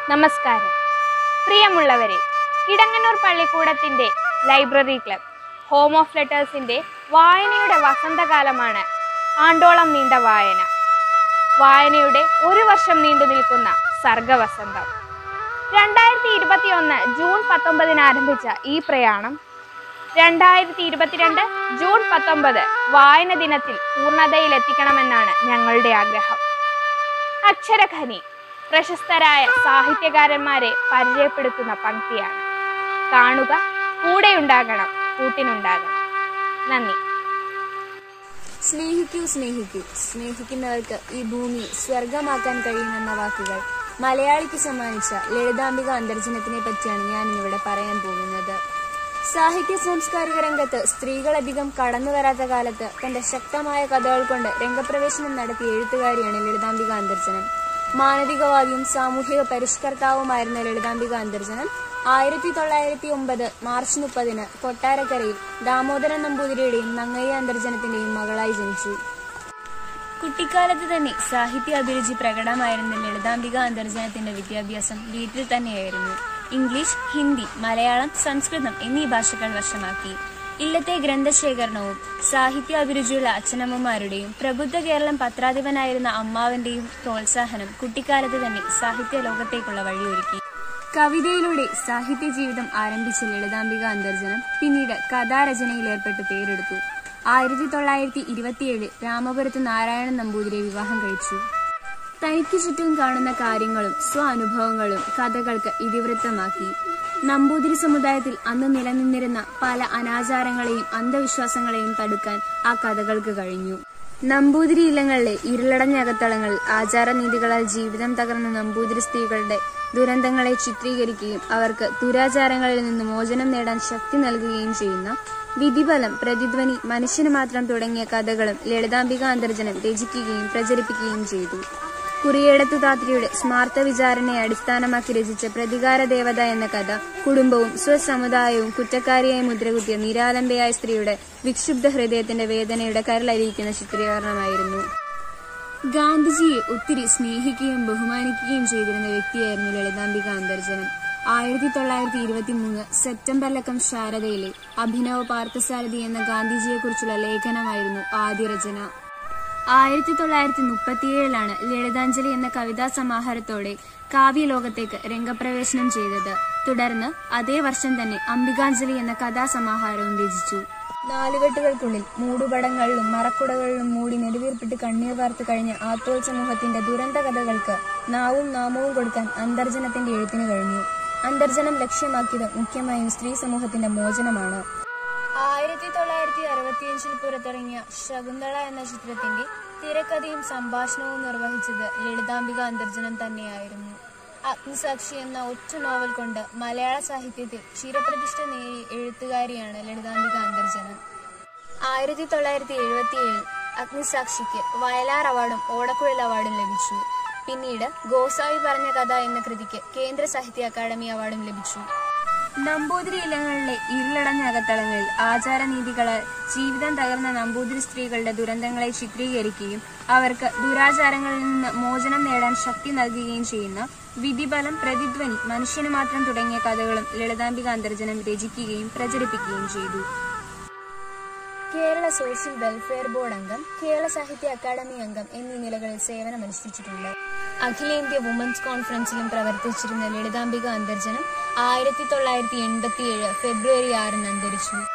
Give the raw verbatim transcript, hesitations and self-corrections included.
നമസ്കാരം പ്രിയമുള്ളവരെ, കിടങ്ങന്നൂർ പള്ളിക്കൂടത്തിന്റെ ലൈബ്രറി ക്ലബ് ഹോം ഓഫ് ലെറ്റേഴ്സിന്റെ വായനയുടെ വസന്തകാലമാണ് ആണ്ടോളം നീണ്ട വായന. വായനയുടെ ഒരു വർഷം നീണ്ടു നിൽക്കുന്ന സർഗവസന്തം. രണ്ടായിരത്തി ഇരുപത്തി ഒന്ന് ജൂൺ പത്തൊമ്പതിന് ആരംഭിച്ച ഈ പ്രയാണം രണ്ടായിരത്തി ഇരുപത്തിരണ്ട് ജൂൺ പത്തൊമ്പത് വായന ദിനത്തിൽ പൂർണ്ണതയിലെത്തിക്കണമെന്നാണ് ഞങ്ങളുടെ ആഗ്രഹം. അക്ഷരഖനി പ്രശസ്തരായ സാഹിത്യകാരന്മാരെ പരിചയപ്പെടുത്തുന്ന പങ്ക്തിയാണ്. കാണുക, കൂടെയുണ്ടാകണം, കൂട്ടിനുണ്ടാകണം. നന്ദി. സ്നേഹിക്കൂ സ്നേഹിക്കൂ സ്നേഹിക്കുന്നവർക്ക് ഈ ഭൂമി സ്വർഗമാക്കാൻ കഴിയുമെന്ന വാക്കുകൾ മലയാളിക്ക് സമ്മാനിച്ച ലളിതാംബിക അന്തർജനത്തിനെ പറ്റിയാണ് ഞാൻ ഇന്നിവിടെ പറയാൻ പോകുന്നത്. സാഹിത്യ സാംസ്കാരിക രംഗത്ത് സ്ത്രീകളധികം കടന്നു വരാത്ത കാലത്ത് തന്റെ ശക്തമായ കഥകൾ കൊണ്ട് രംഗപ്രവേശനം നടത്തിയ എഴുത്തുകാരിയാണ് ലളിതാംബിക അന്തർജനം. മാനവികവാദിയും സാമൂഹിക പരിഷ്കർത്താവുമായിരുന്ന ലളിതാംബിക അന്തർജനം ആയിരത്തി തൊള്ളായിരത്തി ഒമ്പത് മാർച്ച് മുപ്പതിന് കൊട്ടാരക്കരയിൽ ദാമോദരൻ നമ്പൂതിരിയുടെയും നങ്ങയ്യ അന്തർജനത്തിന്റെയും മകളായി ജനിച്ചു. കുട്ടിക്കാലത്ത് തന്നെ സാഹിത്യ അഭിരുചി പ്രകടമായിരുന്ന ലളിതാംബിക അന്തർജനത്തിന്റെ വിദ്യാഭ്യാസം വീട്ടിൽ തന്നെയായിരുന്നു. ഇംഗ്ലീഷ്, ഹിന്ദി, മലയാളം, സംസ്കൃതം എന്നീ ഭാഷകൾ വശമാക്കി. ഇല്ലത്തെ ഗ്രന്ഥശേഖരണവും സാഹിത്യ അഭിരുചിയുള്ള അച്ഛനമ്മമാരുടെയും പ്രബുദ്ധ കേരളം പത്രാധിപനായിരുന്ന അമ്മാവന്റെയും പ്രോത്സാഹനം കുട്ടിക്കാലത്ത് തന്നെ സാഹിത്യ ലോകത്തേക്കുള്ള വഴിയൊരുക്കി. കവിതയിലൂടെ സാഹിത്യ ജീവിതം ആരംഭിച്ച ലളിതാംബിക അന്തർജനം പിന്നീട് കഥാരചനയിൽ ഏർപ്പെട്ട് പേരെടുത്തു. ആയിരത്തി തൊള്ളായിരത്തി ഇരുപത്തിയേഴ് രാമപുരത്ത് നാരായണൻ നമ്പൂതിരിയെ വിവാഹം കഴിച്ചു. തനിക്ക് ചുറ്റും കാണുന്ന കാര്യങ്ങളും സ്വ അനുഭവങ്ങളും കഥകൾക്ക് ഇതിവൃത്തമാക്കി. നമ്പൂതിരി സമുദായത്തിൽ അന്ന് നിലനിന്നിരുന്ന പല അനാചാരങ്ങളെയും അന്ധവിശ്വാസങ്ങളെയും തടുക്കാൻ ആ കഥകൾക്ക് കഴിഞ്ഞു. നമ്പൂതിരി ഇല്ലങ്ങളിലെ ഇരുളടഞ്ഞ അകത്തളങ്ങളിൽ ആചാരനീതികളാൽ ജീവിതം തകർന്ന നമ്പൂതിരി സ്ത്രീകളുടെ ദുരന്തങ്ങളെ ചിത്രീകരിക്കുകയും അവർക്ക് ദുരാചാരങ്ങളിൽ നിന്ന് മോചനം നേടാൻ ശക്തി നൽകുകയും ചെയ്യുന്ന വിധിബലം, പ്രതിധ്വനി, മനുഷ്യന് മാത്രം തുടങ്ങിയ കഥകളും ലളിതാംബിക അന്തർജനം രചിക്കുകയും പ്രചരിപ്പിക്കുകയും ചെയ്തു. കുറിയേടത്തു താത്രിയുടെ സ്മാർത്ഥ വിചാരണയെ അടിസ്ഥാനമാക്കി രചിച്ച പ്രതികാര ദേവത എന്ന കഥ കുടുംബവും സ്വസമുദായവും കുറ്റക്കാരിയായി മുദ്രകുത്തിയ നിരാലംബയായ സ്ത്രീയുടെ വിക്ഷുബ്ധ ഹൃദയത്തിന്റെ വേദനയുടെ കരളരിയിക്കുന്ന ചിത്രീകരണമായിരുന്നു. ഗാന്ധിജിയെ ഒത്തിരി സ്നേഹിക്കുകയും ബഹുമാനിക്കുകയും ചെയ്തിരുന്ന വ്യക്തിയായിരുന്നു ലളിതാംബിക അന്തർജനം. ആയിരത്തി തൊള്ളായിരത്തി ഇരുപത്തി മൂന്ന് സെപ്റ്റംബറിലക്കം ശാരദയിലെ അഭിനവ പാർത്ഥസാരഥി എന്ന ഗാന്ധിജിയെക്കുറിച്ചുള്ള ലേഖനമായിരുന്നു ആദ്യ രചന. ആയിരത്തി തൊള്ളായിരത്തി മുപ്പത്തിയേഴിലാണ് ലളിതാഞ്ജലി എന്ന കവിതാ സമാഹാരത്തോടെ കാവ്യലോകത്തേക്ക് രംഗപ്രവേശനം ചെയ്തത്. തുടർന്ന് അതേ വർഷം തന്നെ അംബികാഞ്ജലി എന്ന കഥാസമാഹാരവും രചിച്ചു. നാലുകെട്ടുകൾക്കുള്ളിൽ മൂടുപടങ്ങളിലും മറക്കുടകളിലും മൂടി നെടുവീർപ്പിട്ട് കണ്ണീർ വാർത്ത് കഴിഞ്ഞ ആത്തോൽ സമൂഹത്തിന്റെ ദുരന്ത കഥകൾക്ക് നാവും നാമവും കൊടുക്കാൻ അന്തർജനത്തിന്റെ എഴുത്തിന് കഴിഞ്ഞു. അന്തർജനം ലക്ഷ്യമാക്കിയത് മുഖ്യമായും സ്ത്രീ സമൂഹത്തിന്റെ മോചനമാണ്. ആയിരത്തി തൊള്ളായിരത്തി അറുപത്തിയഞ്ചിൽ പുറത്തിറങ്ങിയ ശകുന്തള എന്ന ചിത്രത്തിന്റെ തിരക്കഥയും സംഭാഷണവും നിർവഹിച്ചത് ലളിതാംബിക അന്തർജനം തന്നെയായിരുന്നു. അഗ്നിസാക്ഷി എന്ന ഒറ്റ നോവൽ കൊണ്ട് മലയാള സാഹിത്യത്തിൽ ചിരപ്രതിഷ്ഠ നേടിയ എഴുത്തുകാരിയാണ് ലളിതാംബിക അന്തർജനം. ആയിരത്തി തൊള്ളായിരത്തി എഴുപത്തിയേഴിൽ അഗ്നിസാക്ഷിക്ക് വയലാർ അവാർഡും ഓടക്കുഴൽ അവാർഡും ലഭിച്ചു. പിന്നീട് ഗോസാവി പറഞ്ഞ കഥ എന്ന കൃതിക്ക് കേന്ദ്ര സാഹിത്യ അക്കാദമി അവാർഡും ലഭിച്ചു. നമ്പൂതിരി ഇല്ലങ്ങളിലെ ഇരുളടഞ്ഞ അകത്തളങ്ങളിൽ ആചാരനീതികളാൽ ജീവിതം തകർന്ന നമ്പൂതിരി സ്ത്രീകളുടെ ദുരന്തങ്ങളെ ചിത്രീകരിക്കുകയും അവർക്ക് ദുരാചാരങ്ങളിൽ നിന്ന് മോചനം നേടാൻ ശക്തി നൽകുകയും ചെയ്യുന്ന വിധിബലം, പ്രതിധ്വനി, മനുഷ്യന് മാത്രം തുടങ്ങിയ കഥകളും ലളിതാംബിക അന്തർജനം രചിക്കുകയും പ്രചരിപ്പിക്കുകയും ചെയ്തു. കേരള സോഷ്യൽ വെൽഫെയർ ബോർഡ് അംഗം, കേരള സാഹിത്യ അക്കാദമി അംഗം എന്നീ നിലകളിൽ സേവനമനുഷ്ഠിച്ചിട്ടുണ്ട്. അഖിലേന്ത്യാ വുമൻസ് കോൺഫറൻസിലും പ്രവർത്തിച്ചിരുന്ന ലളിതാംബിക അന്തർജനം ആയിരത്തി തൊള്ളായിരത്തി എൺപത്തിയേഴ് ഫെബ്രുവരി ആറിന് അന്തരിച്ചു.